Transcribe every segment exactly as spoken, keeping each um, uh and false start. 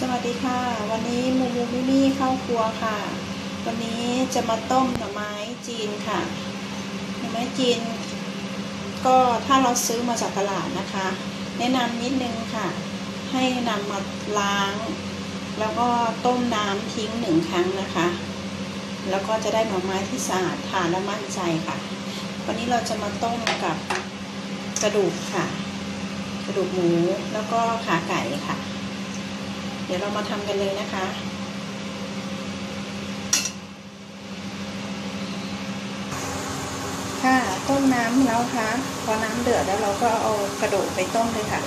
สวัสดีค่ะวันนี้มูมูมิมี่เข้าครัวค่ะวันนี้จะมาต้มหน่อไม้จีนค่ะหน่อไม้จีนก็ถ้าเราซื้อมาจากตลาดนะคะแนะนำนิดนึงค่ะให้นำมาล้างแล้วก็ต้มน้ำทิ้งหนึ่งครั้งนะคะแล้วก็จะได้หน่อไม้ที่สะอาดทานและมั่นใจค่ะวันนี้เราจะมาต้มกับกระดูกค่ะกระดูกหมูแล้วก็ขาไก่ค่ะเดี๋ยวเรามาทำกันเลยนะคะค่ะต้มน้ำแล้วค่ะพอน้ำเดือดแล้วเราก็เอากระดูกไปต้มเลยค่ะ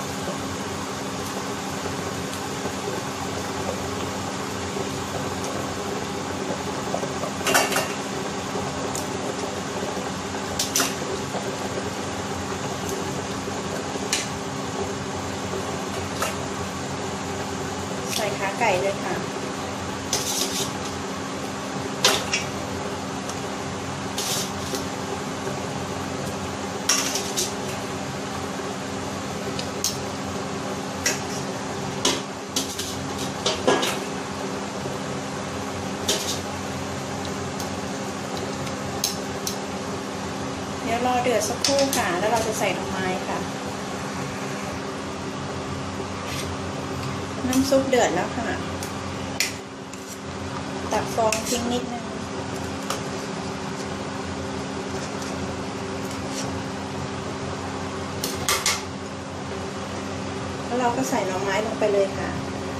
ใส่ขาไก่เลยค่ะเดี๋ยวรอเดือดสักครู่ค่ะแล้วเราจะใส่หน่อไม้ค่ะน้ำซุปเดือดแล้วค่ะตักฟองทิ้งนิดนึงแล้วเราก็ใส่หน่อไม้ลงไปเลยค่ะ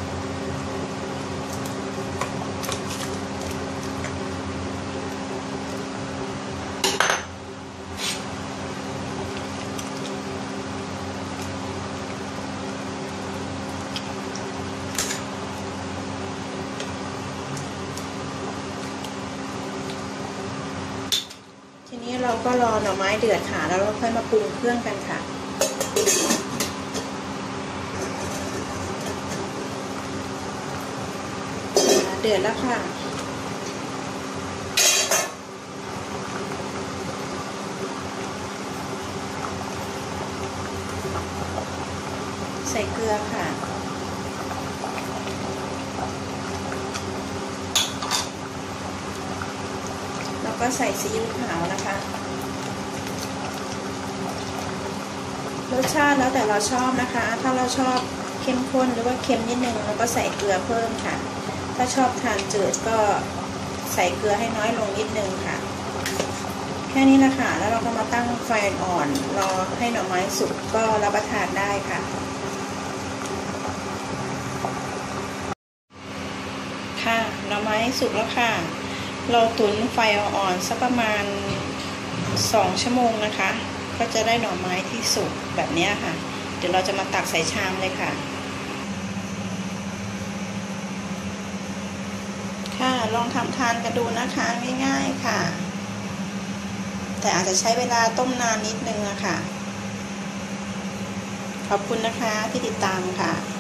ทีนี้เราก็รอหน่อไม้เดือดค่ะแล้วเราค่อยมาปรุงเครื่องกันค่ะเดือดแล้วค่ะใส่เกลือค่ะแล้วก็ใส่ซีอิ๊วขาวนะคะรสชาติแล้วแต่เราชอบนะคะถ้าเราชอบเข้มข้นหรือว่าเค็มนิดนึงเราก็ใส่เกลือเพิ่มค่ะถ้าชอบทานจืดก็ใส่เกลือให้น้อยลงนิดนึงค่ะแค่นี้นะคะแล้วเราก็มาตั้งไฟอ่อนรอให้หน่อไม้สุกก็รับประทานได้ค่ะค่ะหน่อไม้สุกแล้วค่ะเราตุ๋นไฟอ่อนสักประมาณสองชั่วโมงนะคะก็จะได้หน่อไม้ที่สุกแบบนี้ค่ะเดี๋ยวเราจะมาตักใส่ชามเลยค่ะค่ะลองทำทานกันดูนะคะง่ายๆค่ะแต่อาจจะใช้เวลาต้มนานนิดนึงอะค่ะขอบคุณนะคะที่ติดตามค่ะ